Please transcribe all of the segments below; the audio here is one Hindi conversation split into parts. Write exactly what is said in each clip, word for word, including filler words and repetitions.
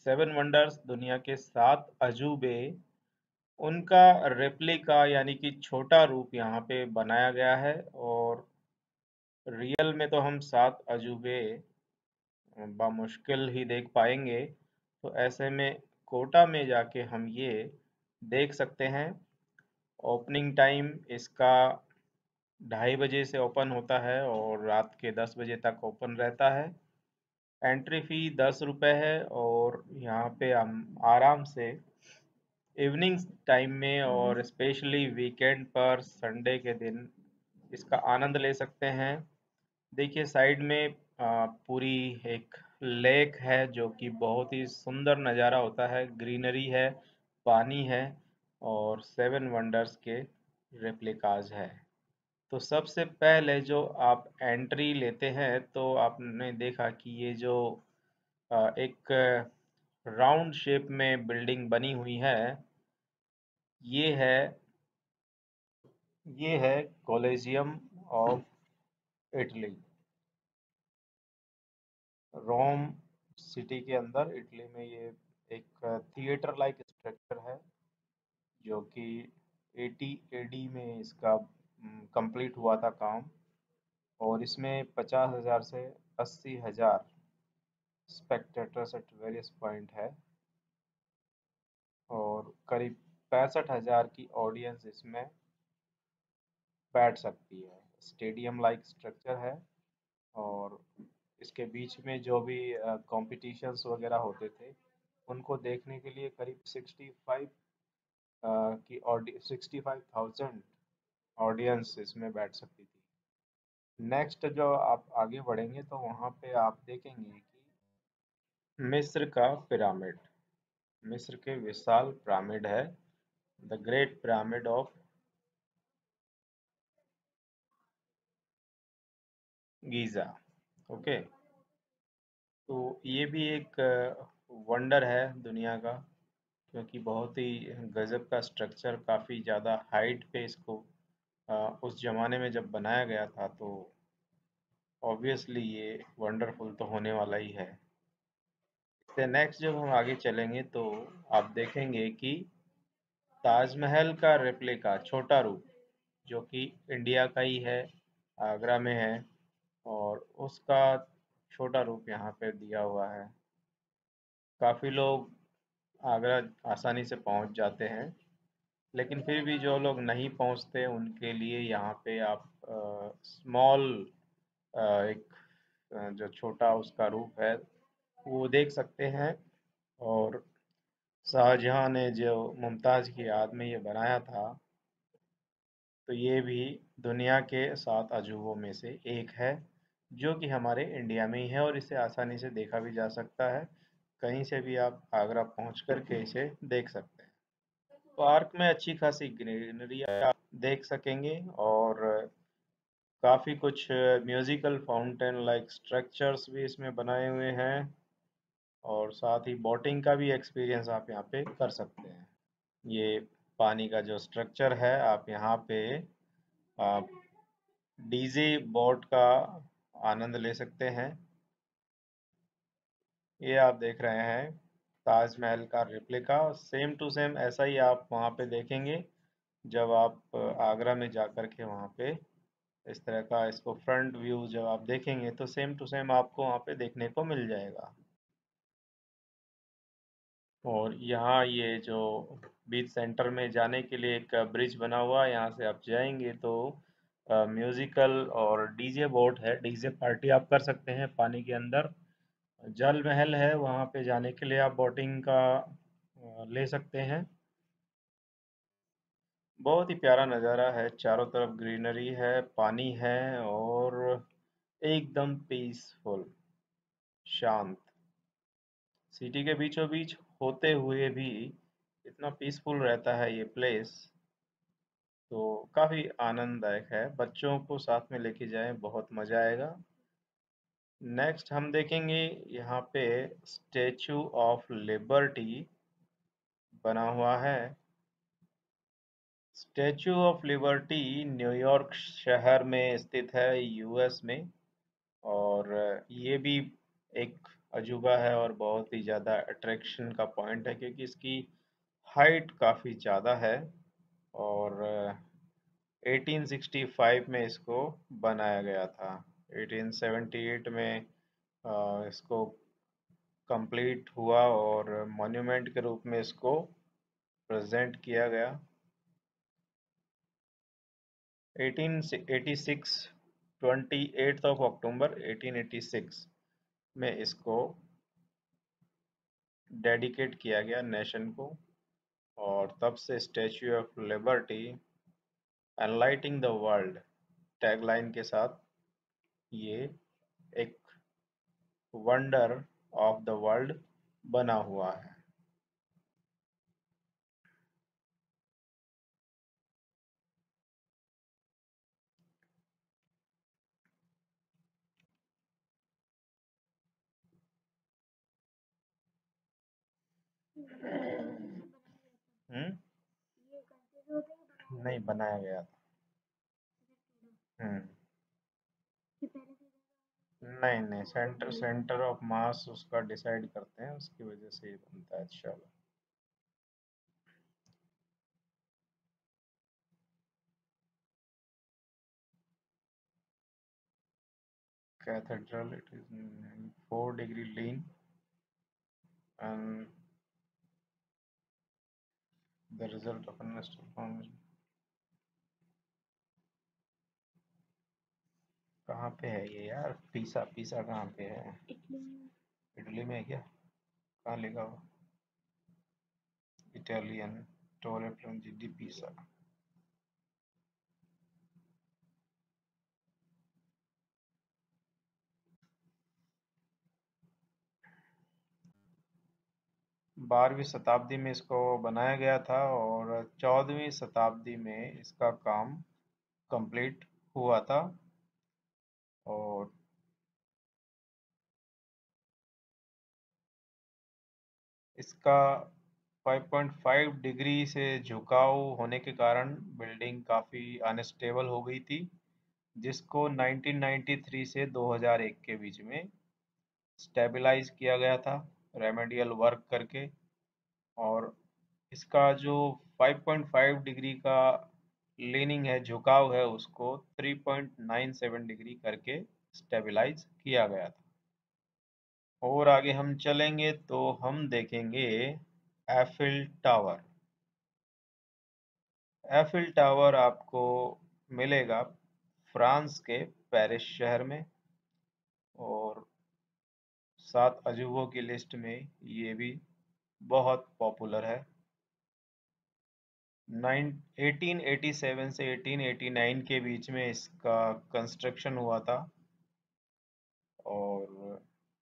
सेवन वंडर्स, दुनिया के सात अजूबे, उनका रेप्लिका यानी कि छोटा रूप यहाँ पे बनाया गया है। और रियल में तो हम सात अजूबे बामुश्किल ही देख पाएंगे, तो ऐसे में कोटा में जाके हम ये देख सकते हैं। ओपनिंग टाइम इसका ढाई बजे से ओपन होता है और रात के दस बजे तक ओपन रहता है। एंट्री फी दस रुपये है और यहाँ पे हम आराम से इवनिंग टाइम में और स्पेशली वीकेंड पर संडे के दिन इसका आनंद ले सकते हैं। देखिए साइड में आ, पूरी एक लेक है जो कि बहुत ही सुंदर नज़ारा होता है, ग्रीनरी है, पानी है और सेवन वंडर्स के रेप्लिकाज है। तो सबसे पहले जो आप एंट्री लेते हैं तो आपने देखा कि ये जो आ, एक राउंड शेप में बिल्डिंग बनी हुई है, ये है ये है Colosseum of Italy. Rome city के अंदर इटली में ये एक थिएटर लाइक स्ट्रक्चर है जो कि अस्सी एडी में इसका कंप्लीट हुआ था काम। और इसमें पचास हज़ार से अस्सी हज़ार स्पेक्टेटर्स एट वेरियस पॉइंट है और करीब पैंसठ हज़ार की ऑडियंस इसमें बैठ सकती है। स्टेडियम लाइक स्ट्रक्चर है और इसके बीच में जो भी कॉम्पिटिशन्स वगैरह होते थे उनको देखने के लिए करीब सिक्सटी फाइव की ऑडि सिक्सटी फाइव थाउजेंड ऑडियंस इसमें बैठ सकती थी। नेक्स्ट जो आप आगे बढ़ेंगे तो वहाँ पे आप देखेंगे कि मिस्र का पिरामिड, मिस्र के विशाल पिरामिड है, the great pyramid of Giza. Okay, तो ये भी एक वंडर है दुनिया का, क्योंकि बहुत ही गजब का स्ट्रक्चर, काफ़ी ज़्यादा हाइट पे इसको अ, उस ज़माने में जब बनाया गया था, तो ऑब्वियसली ये वंडरफुल तो होने वाला ही है। इससे नेक्स्ट जब हम आगे चलेंगे तो आप देखेंगे कि ताजमहल का रेप्लिका छोटा रूप, जो कि इंडिया का ही है, आगरा में है, और उसका छोटा रूप यहाँ पे दिया हुआ है। काफ़ी लोग आगरा आसानी से पहुँच जाते हैं, लेकिन फिर भी जो लोग नहीं पहुँचते उनके लिए यहाँ पे आप स्मॉल एक अ, जो छोटा उसका रूप है वो देख सकते हैं। और शाहजहाँ ने जो मुमताज़ की याद में ये बनाया था, तो ये भी दुनिया के सात अजूबों में से एक है, जो कि हमारे इंडिया में ही है और इसे आसानी से देखा भी जा सकता है। कहीं से भी आप आगरा पहुँच कर के इसे देख सकते हैं। पार्क में अच्छी खासी ग्रीनरी आप देख सकेंगे और काफ़ी कुछ म्यूजिकल फाउंटेन लाइक स्ट्रक्चर्स भी इसमें बनाए हुए हैं और साथ ही बोटिंग का भी एक्सपीरियंस आप यहाँ पे कर सकते हैं। ये पानी का जो स्ट्रक्चर है, आप यहाँ पे आप डीजे बोट का आनंद ले सकते हैं। ये आप देख रहे हैं ताजमहल का रेप्लिका, सेम टू सेम ऐसा ही आप वहाँ पे देखेंगे जब आप आगरा में जा कर के वहाँ पे इस तरह का इसको फ्रंट व्यू जब आप देखेंगे तो सेम टू सेम आपको वहाँ पे देखने को मिल जाएगा। और यहाँ ये जो बीच सेंटर में जाने के लिए एक ब्रिज बना हुआ है, यहाँ से आप जाएंगे तो म्यूजिकल और डीजे बोट है, डीजे पार्टी आप कर सकते हैं पानी के अंदर। जल महल है, वहाँ पे जाने के लिए आप बोटिंग का अ, ले सकते हैं। बहुत ही प्यारा नज़ारा है, चारों तरफ ग्रीनरी है, पानी है और एकदम पीसफुल, शांत। सिटी के बीचों बीच होते हुए भी इतना पीसफुल रहता है ये प्लेस, तो काफ़ी आनंददायक है। बच्चों को साथ में लेके जाएं, बहुत मज़ा आएगा। नेक्स्ट हम देखेंगे यहाँ पे स्टेचू ऑफ लिबर्टी बना हुआ है। स्टेचू ऑफ लिबर्टी न्यूयॉर्क शहर में स्थित है, यूएस में। और ये भी एक अजूबा है और बहुत ही ज़्यादा अट्रैक्शन का पॉइंट है, क्योंकि इसकी हाइट काफ़ी ज़्यादा है। और एटीन सिक्सटी फाइव में इसको बनाया गया था। एटीन सेवेंटी एट में अ, इसको कंप्लीट हुआ और मॉन्यूमेंट के रूप में इसको प्रेजेंट किया गया। Eighteen eighty six twenty eight of October eighteen eighty six में इसको डेडिकेट किया गया नेशन को। और तब से Statue of Liberty enlightening the world tagline के साथ ये एक वंडर ऑफ द वर्ल्ड बना हुआ है। हम्म नहीं बनाया गया था। हम्म नहीं नहीं, सेंटर सेंटर ऑफ मास उसका डिसाइड करते हैं, उसकी वजह से ये बनता है। चलो। Cathedral it is four degree lean and the result of investor formation. कहाँ पे है ये यार? पीसा पीसा कहाँ पे है? इटली में है क्या? कहाँ लिखा हुआ? इटालियन टोरे फ्रेंची डी पीसा। बारहवीं शताब्दी में इसको बनाया गया था और चौदहवीं शताब्दी में इसका काम कंप्लीट हुआ था। और इसका फाइव पॉइंट फाइव डिग्री से झुकाव होने के कारण बिल्डिंग काफ़ी अनस्टेबल हो गई थी, जिसको नाइनटीन नाइंटी थ्री से दो हज़ार एक के बीच में स्टेबलाइज किया गया था रेमेडियल वर्क करके। और इसका जो फाइव पॉइंट फाइव डिग्री का लीनिंग है, झुकाव है, उसको three point nine seven degree करके स्टेबलाइज किया गया था। और आगे हम चलेंगे तो हम देखेंगे एफिल टावर। एफिल टावर आपको मिलेगा फ्रांस के पेरिस शहर में। और सात अजूबों की लिस्ट में ये भी बहुत पॉपुलर है। नाइन एटीन एटी सेवन से एटीन एटी नाइन के बीच में इसका कंस्ट्रक्शन हुआ था। और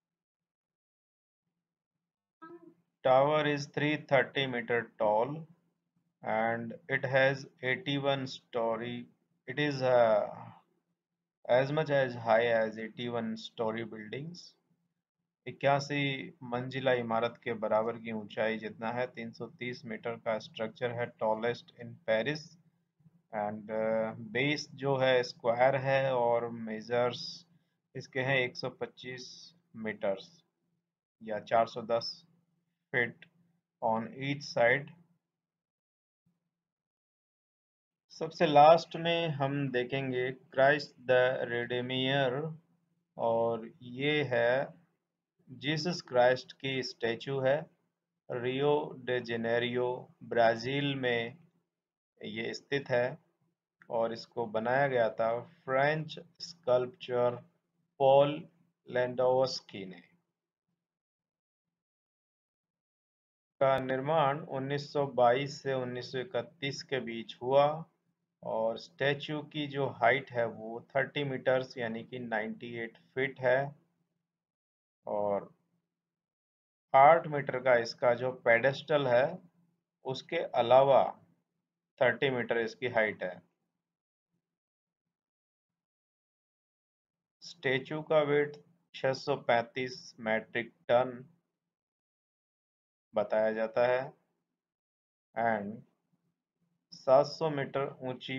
tower is three thirty metre tall and it has eighty-one story. It is uh, as much as high as eighty-one story buildings. इक्यासी मंजिला इमारत के बराबर की ऊंचाई जितना है। तीन सौ तीस मीटर का स्ट्रक्चर है, tallest in Paris. And base जो है स्क्वायर है और मेजर्स इसके हैं एक सौ पच्चीस मीटर्स या चार सौ दस फीट ऑन ईच साइड। सबसे लास्ट में हम देखेंगे क्राइस्ट द रिडेमियर। और ये है जीसस क्राइस्ट की स्टैचू है। रियो de जेनेरियो ब्राज़ील में ये स्थित है। और इसको बनाया गया था फ्रेंच स्कल्पचर पॉल लेंडोवस्की ने। का निर्माण उन्नीस सौ बाईस से उन्नीस सौ इकतीस के बीच हुआ। और स्टैचू की जो हाइट है वो थर्टी मीटर्स यानी कि नाइंटी एट फीट है। और आठ मीटर का इसका जो पेडेस्टल है, उसके अलावा थर्टी मीटर इसकी हाइट है। स्टैचू का वेट छह सौ पैंतीस मैट्रिक टन बताया जाता है। एंड सात सौ मीटर ऊंची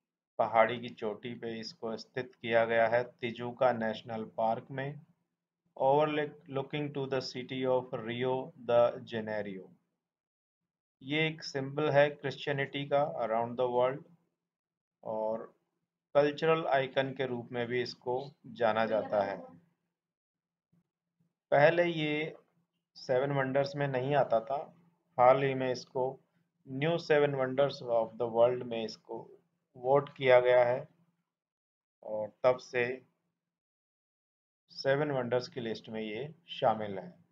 पहाड़ी की चोटी पे इसको स्थित किया गया है तिजुका नेशनल पार्क में। overlooking to the city of Rio de Janeiro। ये एक सिंबल है क्रिश्चियनिटी का अराउंड द वर्ल्ड और कल्चरल आइकन के रूप में भी इसको जाना जाता है। पहले ये सेवन वंडर्स में नहीं आता था, हाल ही में इसको new seven wonders of the world में इसको वोट किया गया है और तब से सेवन वंडर्स की लिस्ट में ये शामिल है।